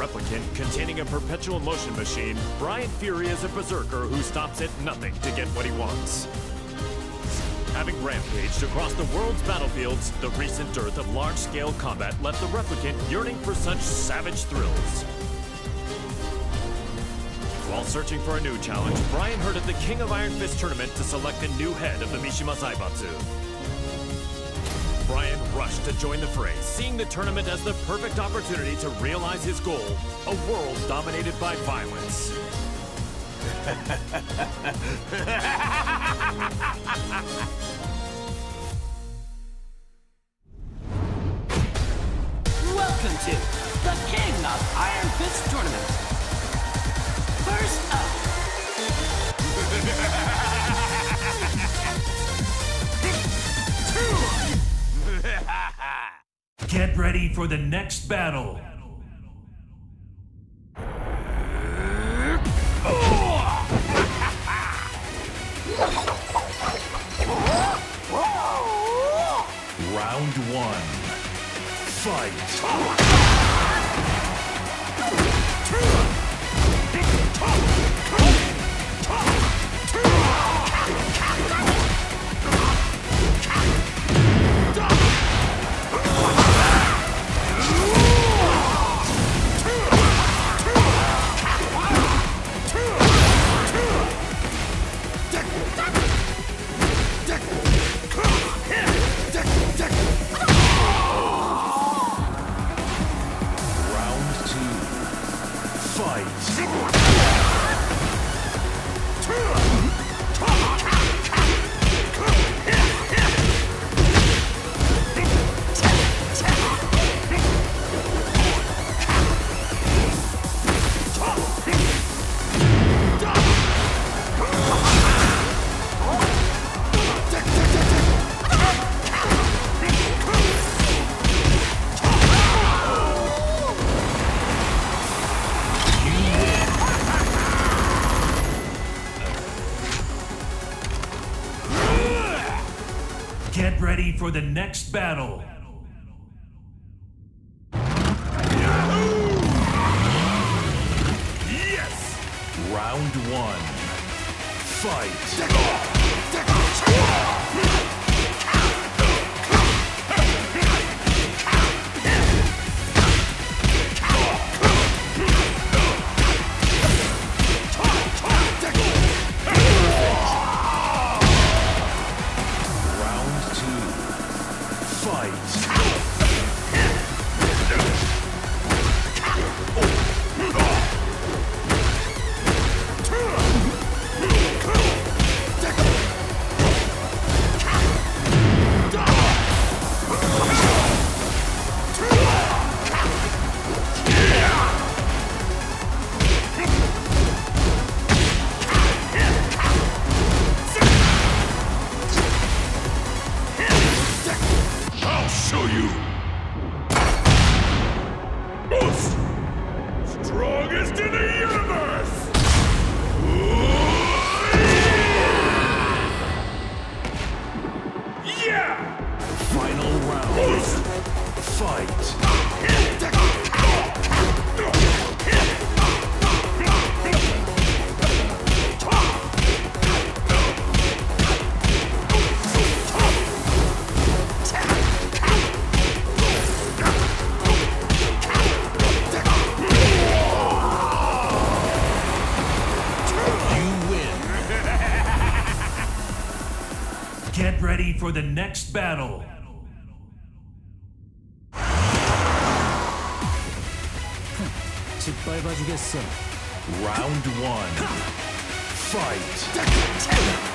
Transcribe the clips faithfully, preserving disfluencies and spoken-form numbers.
replicant containing a perpetual motion machine, Brian Fury is a berserker who stops at nothing to get what he wants. Having rampaged across the world's battlefields, the recent dearth of large-scale combat left the replicant yearning for such savage thrills. While searching for a new challenge, Brian heard of the King of Iron Fist tournament to select a new head of the Mishima Zaibatsu. Brian rushed to join the fray, seeing the tournament as the perfect opportunity to realize his goal, a world dominated by violence. Welcome to the King of Iron Fist tournament. First up. Get ready for the next battle. Round one. Fight. Get ready for the next battle. Yes! Round one. Fight. Strongest in the universe! Yeah! Final round. Fight! Get ready for the next battle. Round one. Fight.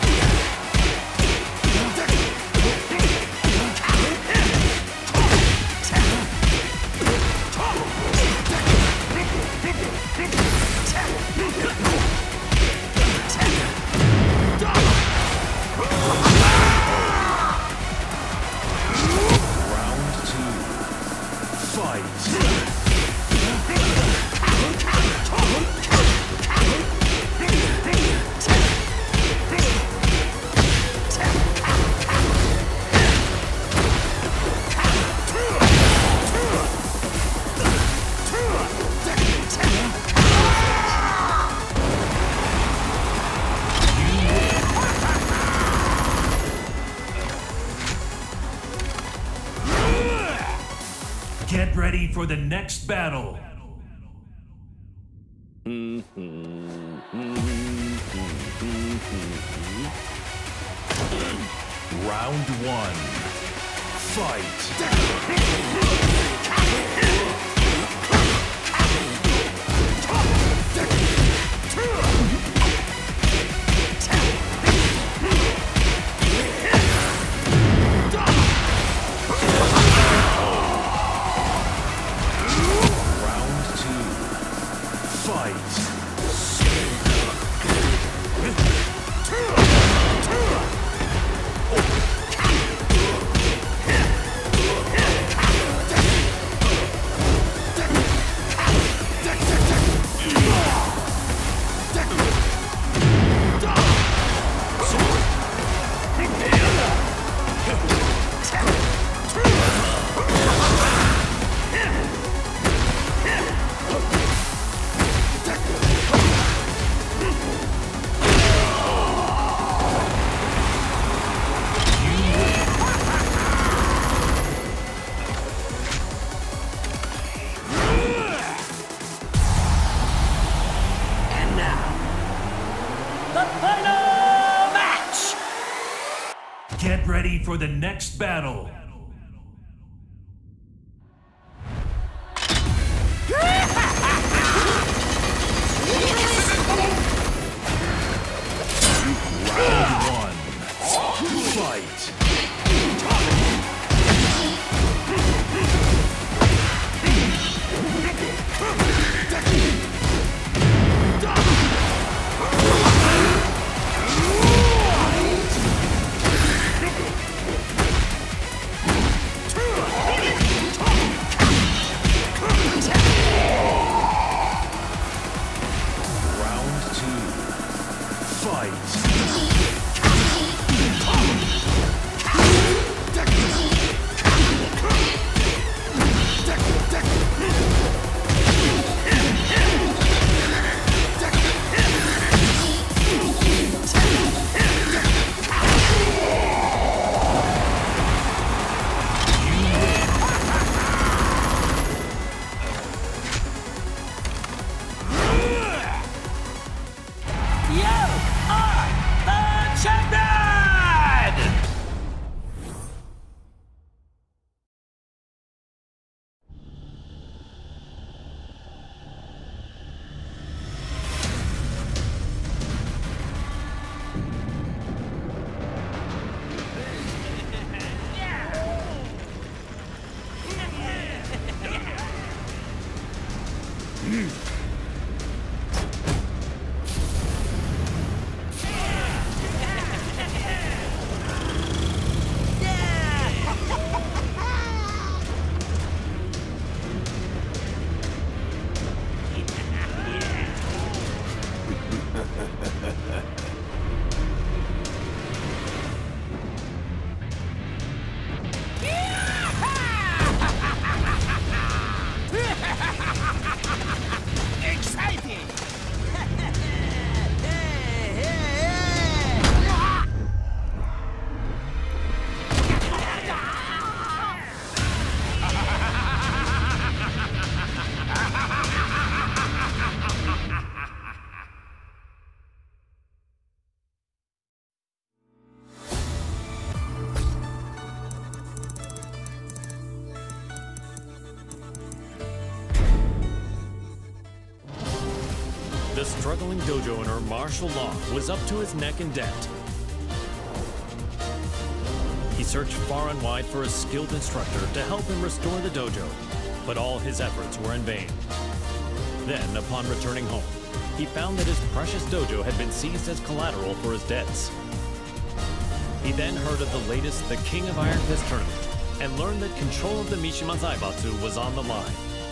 Second. Get ready for the next battle. Round one. Fight. Get ready for the next battle. Round one. Fight. The struggling dojo owner, Marshall Law, was up to his neck in debt. He searched far and wide for a skilled instructor to help him restore the dojo, but all his efforts were in vain. Then, upon returning home, he found that his precious dojo had been seized as collateral for his debts. He then heard of the latest The King of Iron Fist tournament and learned that control of the Mishima Zaibatsu was on the line.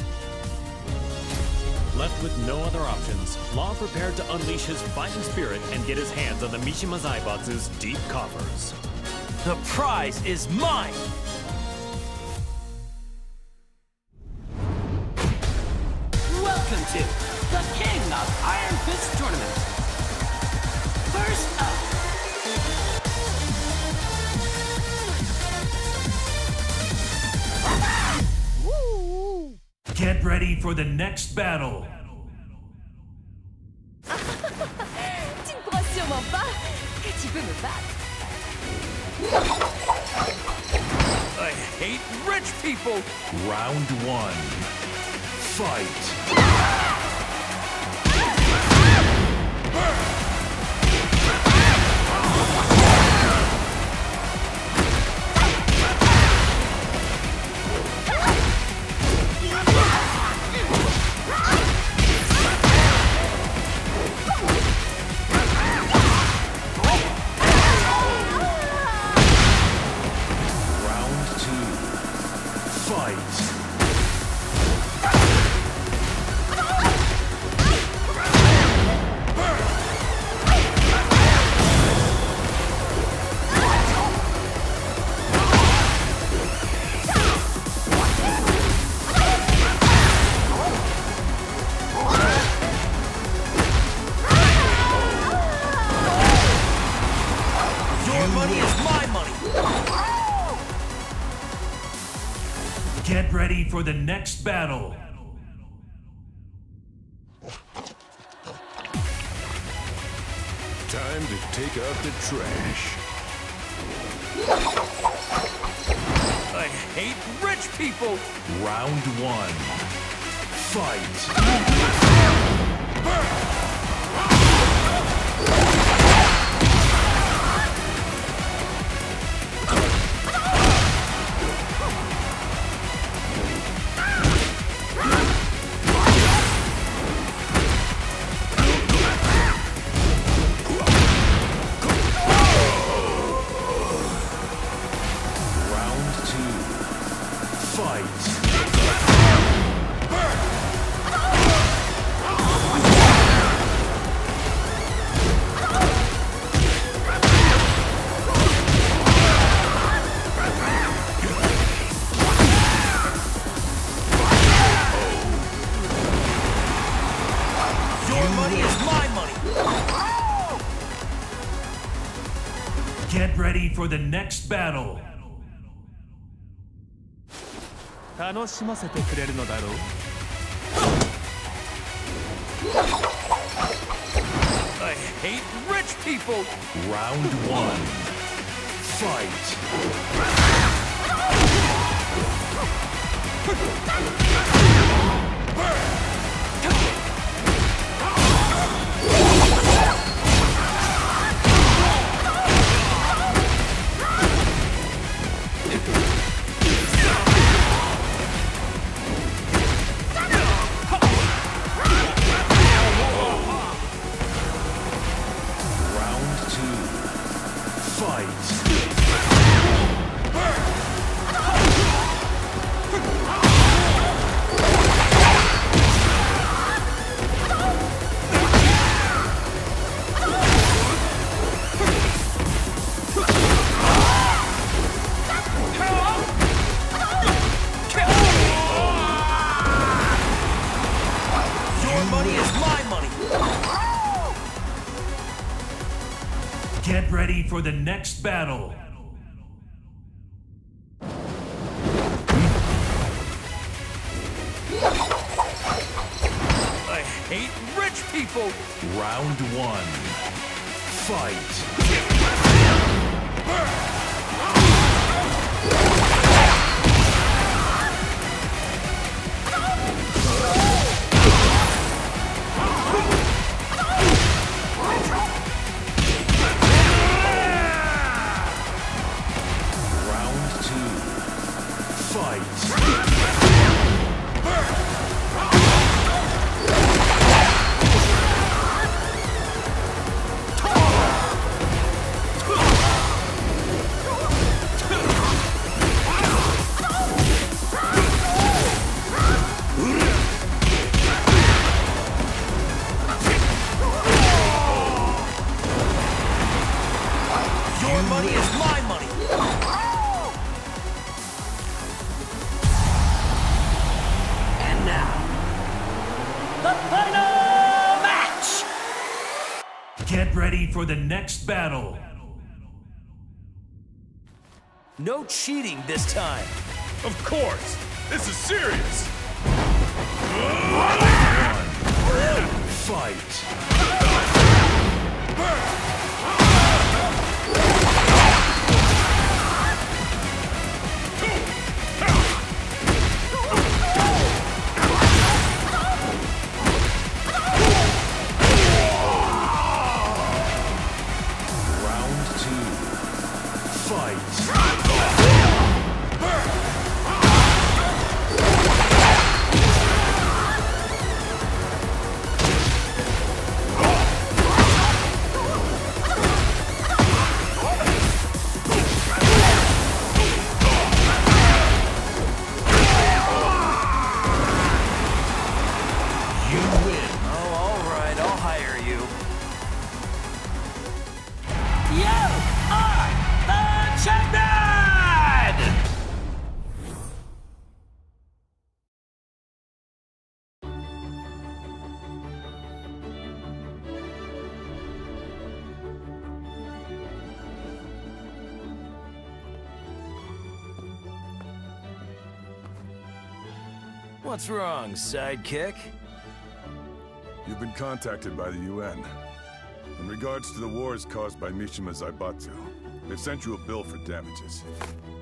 Left with no other options, Law prepared to unleash his fighting spirit and get his hands on the Mishima Zaibatsu's deep coffers. The prize is mine! Welcome to the King of Iron Fist Tournament. First up, Woo! Get ready for the next battle. Tu ne pourras sûrement pas que tu peux me battre. I hate rich people! Round one. Fight. Get ready for the next battle. Time to take out the trash. I hate rich people! Round one. Fight. Get ready for the next battle. 楽しませてくれるのだろう。 I hate rich people! Round one. Fight. Get ready for the next battle. I hate rich people! Round one. Fight. Your money is my money! And now, the final match! Get ready for the next battle. No cheating this time. Of course! This is serious! Fight! What's wrong, sidekick? You've been contacted by the U N. In regards to the wars caused by Mishima Zaibatsu, they've sent you a bill for damages.